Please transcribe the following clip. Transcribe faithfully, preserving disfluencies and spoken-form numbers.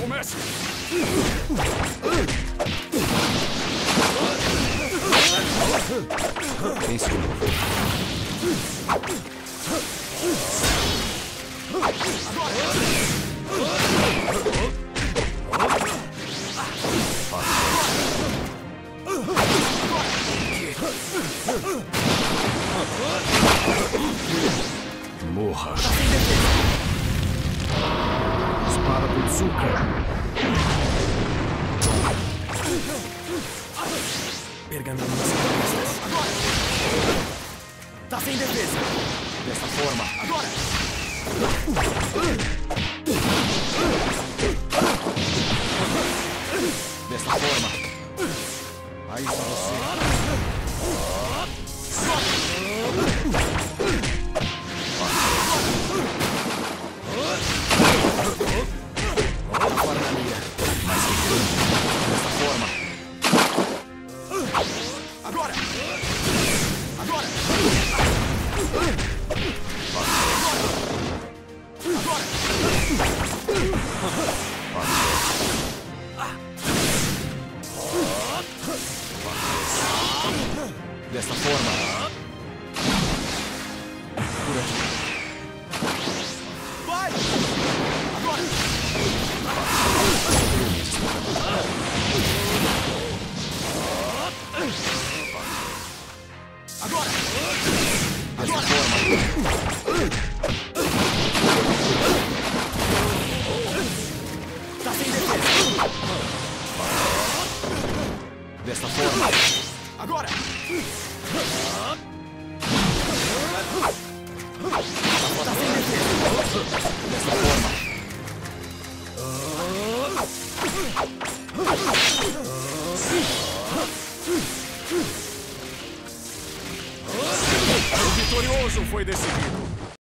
Comece! Pense de novo. Morra. Espada do Tsuka. Pergaminho nas costas. Tá sem defesa. Dessa forma. Agora! Dessa forma. Aí está você. Agora na linha. Mais grande. Dessa forma. Agora! Agora! Agora! Dessa forma. Por aqui. Vai! Agora! Agora! Dessa forma. Tá sem defesa! Dessa forma. Agora! Tá sem defesa! Dessa forma. O vitorioso foi decidido.